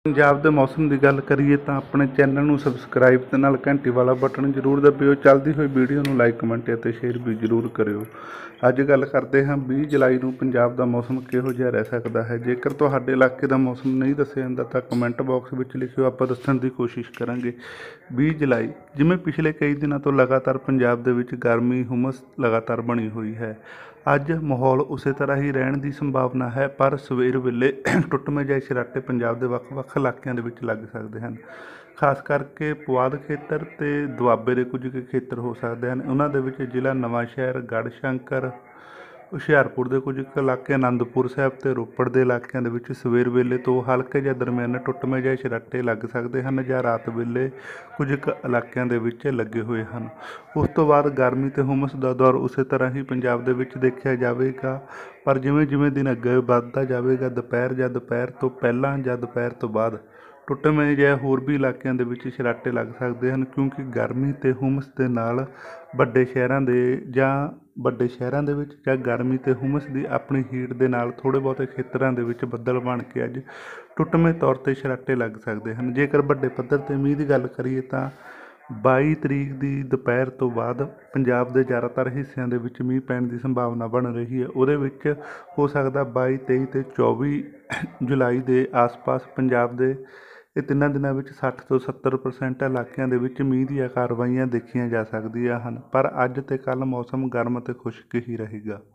ਪੰਜਾਬ ਦੇ ਮੌਸਮ ਦੀ ਗੱਲ ਕਰੀਏ ਤਾਂ ਆਪਣੇ ਚੈਨਲ ਨੂੰ ਸਬਸਕ੍ਰਾਈਬ ਤੇ ਨਾਲ ਘੰਟੀ ਵਾਲਾ ਬਟਨ ਜ਼ਰੂਰ ਦਬਿਓ। ਚੱਲਦੀ ਹੋਈ ਵੀਡੀਓ ਨੂੰ ਲਾਈਕ ਕਮੈਂਟ ਅਤੇ ਸ਼ੇਅਰ ਵੀ ਜ਼ਰੂਰ ਕਰਿਓ। ਅੱਜ ਗੱਲ ਕਰਦੇ ਹਾਂ 20 ਜੁਲਾਈ ਨੂੰ ਪੰਜਾਬ ਦਾ ਮੌਸਮ ਕਿਹੋ ਜਿਹਾ ਰਹਿ ਸਕਦਾ ਹੈ। ਜੇਕਰ ਤੁਹਾਡੇ ਇਲਾਕੇ ਦਾ ਮੌਸਮ ਨਹੀਂ ਦੱਸਿਆ ਜਾਂਦਾ ਤਾਂ ਕਮੈਂਟ ਬਾਕਸ ਵਿੱਚ ਲਿਖਿਓ, ਆਪਾਂ ਦੱਸਣ ਦੀ ਕੋਸ਼ਿਸ਼ ਕਰਾਂਗੇ। 20 ਜੁਲਾਈ ਜਿਵੇਂ ਪਿਛਲੇ ਕਈ ਦਿਨਾਂ ਤੋਂ ਲਗਾਤਾਰ ਪੰਜਾਬ ਦੇ ਵਿੱਚ ਗਰਮੀ ਹੁਮਸ ਲਗਾਤਾਰ ਬਣੀ ਹੋਈ ਹੈ। ਅੱਜ ਮਾਹੌਲ ਉਸੇ ਤਰ੍ਹਾਂ ਹੀ ਰਹਿਣ ਦੀ ਸੰਭਾਵਨਾ ਹੈ, ਪਰ ਸਵੇਰ ਵੇਲੇ ਟੁੱਟਵੇਂ ਜਿਹੇ ਛਰਾਟੇ ਪੰਜਾਬ ਦੇ ਵੱਖ-ਵੱਖ ਇਲਾਕਿਆਂ ਦੇ ਵਿੱਚ ਲੱਗ ਸਕਦੇ ਹਨ। ਖਾਸ ਕਰਕੇ ਪੁਆਧ ਖੇਤਰ ਅਤੇ ਦੁਆਬੇ ਦੇ ਕੁਝ ਕੁ ਖੇਤਰ ਹੋ ਸਕਦੇ ਹਨ। ਉਹਨਾਂ ਦੇ ਵਿੱਚ ਜ਼ਿਲ੍ਹਾ ਨਵਾਂਸ਼ਹਿਰ, ਗੜ੍ਹਸ਼ੰਕਰ, ਹੁਸ਼ਿਆਰਪੁਰ ਦੇ ਕੁਝ ਕੁ ਇਲਾਕੇ, ਅਨੰਦਪੁਰ ਸਾਹਿਬ ਅਤੇ ਰੋਪੜ ਦੇ ਇਲਾਕਿਆਂ ਦੇ ਵਿੱਚ ਸਵੇਰ ਵੇਲੇ ਤੋਂ ਹਲਕੇ ਜਾਂ ਦਰਮਿਆਨੇ ਟੁੱਟਵੇਂ ਜਿਹੇ ਛਰਾਟੇ ਲੱਗ ਸਕਦੇ ਹਨ ਜਾਂ ਰਾਤ ਵੇਲੇ ਕੁਝ ਕੁ ਇਲਾਕਿਆਂ ਦੇ ਵਿੱਚ ਲੱਗੇ ਹੋਏ ਹਨ। ਉਸ ਤੋਂ ਬਾਅਦ ਗਰਮੀ ਅਤੇ ਹੁਮਸ ਦਾ ਦੌਰ ਉਸੇ ਤਰ੍ਹਾਂ ਹੀ ਪੰਜਾਬ ਦੇ ਵਿੱਚ ਦੇਖਿਆ ਜਾਵੇਗਾ, ਪਰ ਜਿਵੇਂ ਜਿਵੇਂ ਦਿਨ ਅੱਗੇ ਵੱਧਦਾ ਜਾਵੇਗਾ, ਦੁਪਹਿਰ ਜਾਂ ਦੁਪਹਿਰ ਤੋਂ ਪਹਿਲਾਂ ਜਾਂ ਦੁਪਹਿਰ ਤੋਂ ਬਾਅਦ ਟੁੱਟਵੇਂ ਜਿਹੇ ਹੋਰ ਵੀ ਇਲਾਕਿਆਂ ਦੇ ਵਿੱਚ ਛਰਾਟੇ ਲੱਗ ਸਕਦੇ ਹਨ, ਕਿਉਂਕਿ ਗਰਮੀ ਅਤੇ ਹੁਮਸ ਦੇ ਨਾਲ ਵੱਡੇ ਸ਼ਹਿਰਾਂ ਦੇ ਵਿੱਚ ਜਾਂ ਗਰਮੀ ਅਤੇ ਹੁਮਸ ਦੀ ਆਪਣੀ ਹੀਟ ਦੇ ਨਾਲ ਥੋੜ੍ਹੇ ਬਹੁਤੇ ਖੇਤਰਾਂ ਦੇ ਵਿੱਚ ਬੱਦਲ ਬਣ ਕੇ ਅੱਜ ਟੁੱਟਵੇਂ ਤੌਰ 'ਤੇ ਛਰਾਟੇ ਲੱਗ ਸਕਦੇ ਹਨ। ਜੇਕਰ ਵੱਡੇ ਪੱਧਰ 'ਤੇ ਮੀਂਹ ਦੀ ਗੱਲ ਕਰੀਏ ਤਾਂ 22 ਤਰੀਕ ਦੀ ਦੁਪਹਿਰ ਤੋਂ ਬਾਅਦ ਪੰਜਾਬ ਦੇ ਜ਼ਿਆਦਾਤਰ ਹਿੱਸਿਆਂ ਦੇ ਵਿੱਚ ਮੀਂਹ ਪੈਣ ਦੀ ਸੰਭਾਵਨਾ ਬਣ ਰਹੀ ਹੈ। ਉਹਦੇ ਵਿੱਚ ਹੋ ਸਕਦਾ 22, 23 ਅਤੇ 24 ਜੁਲਾਈ ਦੇ ਆਸ-ਪਾਸ ਪੰਜਾਬ ਦੇ ਇਹ ਤਿੰਨਾਂ ਦਿਨਾਂ ਵਿੱਚ 60 ਤੋਂ 70% ਇਲਾਕਿਆਂ ਦੇ ਵਿੱਚ ਮੀਂਹ ਦੀਆਂ ਕਾਰਵਾਈਆਂ ਦੇਖੀਆਂ ਜਾ ਸਕਦੀਆਂ ਹਨ। ਪਰ ਅੱਜ ਅਤੇ ਕੱਲ੍ਹ ਮੌਸਮ ਗਰਮ ਅਤੇ ਖੁਸ਼ਕ ਹੀ ਰਹੇਗਾ।